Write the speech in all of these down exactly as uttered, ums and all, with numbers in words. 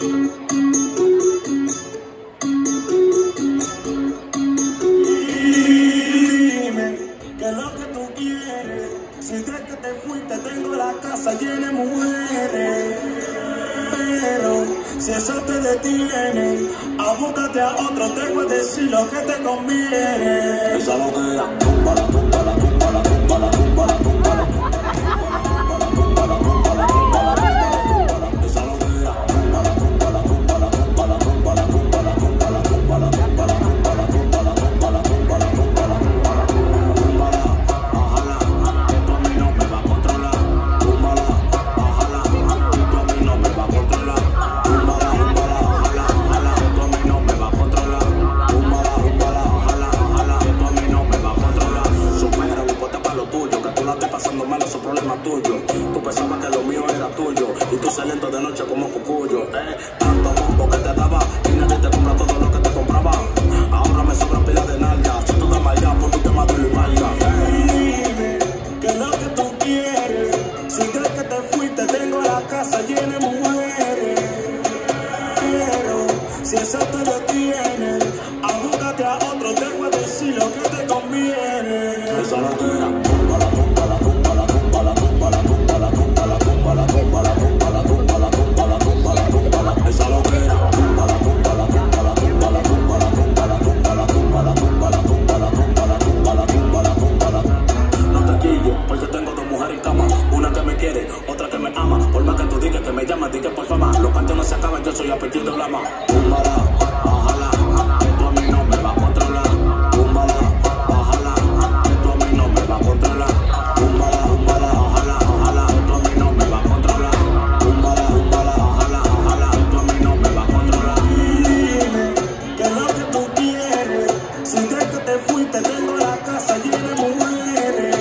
Dime qué es lo que tú quieres. Si crees que te fuiste, tengo la casa llena de mujeres. Pero si eso te detiene, abúscate a otro, te voy a decir lo que te conviene. Esa loquera, túmbala, túmbala, túmbala, túmbala, túmbala, túmbala. Tuyo. Tú pensabas que lo mío era tuyo y tú saliendo de noche como cucuyo, eh. Tanto bombo que te daba y nadie te compra todo lo que te compraba. Ahora me sobran pilas de nalga. Si tú te malgas, pues tú te mato y malga. Dime qué es lo que tú quieres. Si crees que te fuiste, tengo la casa llena de mujeres. Pero si eso te detiene, abúscate a otro, te voy a decir lo que te conviene. Esa loquera, túmbala, túmbala, túmbala, túmbala, túmbala, túmbala, túmbala, túmbala, túmbala, túmbala, túmbala, túmbala, túmbala, túmbala. Esa loquera, túmbala, túmbala, túmbala, túmbala, túmbala, túmbala, túmbala, túmbala, túmbala, túmbala, túmbala, túmbala, túmbala, túmbala. No te quilles, porque tengo dos mujeres en cama. Una que me quiere, otra que me ama. Por más que tú digas que me llamas, di que por fama. Los cantos no se acaban, yo soy apetito de blama. Túmbala, bájala, que tú a mí no me vas a controlar. Túmbala, bájala, que tú a mí no me vas a controlar. Túmbala, túmbala, bájala, bájala, que tú a mí no me vas a controlar. Túmbala, túmbala, bájala, bájala, que tú a mí no me vas a controlar. Dime qué es lo que tú quieres. Si crees que te fuiste, tengo la casa llena de mujeres.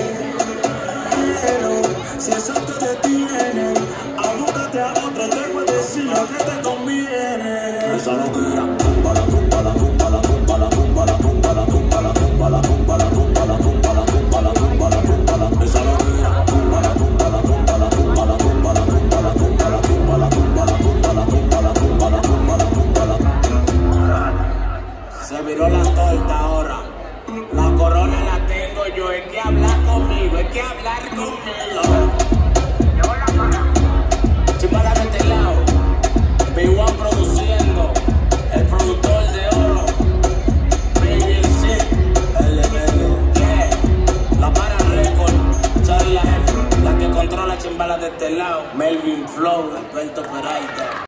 Pero si eso te detiene, abúscate a otro, te voy a decir lo que te conviene. Esa loquera, túmbala, túmbala, túmbala, túmbala, túmbala, túmbala, túmbala, túmbala, túmbala, túmbala, túmbala, túmbala, túmbala, túmbala. Esa loquera, túmbala, túmbala, túmbala, túmbala, túmbala, túmbala, túmbala, túmbala, túmbala, túmbala, túmbala, túmbala, túmbala, túmbala. Se viró la torta ahora. La corona la tengo yo. Hay que hablar conmigo, hay que hablar conmigo. Chimbala de este lado. B uno produciendo. El productor de oro. Baby C. L L. Yeah. La para record. Charlie F. La que controla chimbala de este lado. Melvin Flow. Alberto Peralta.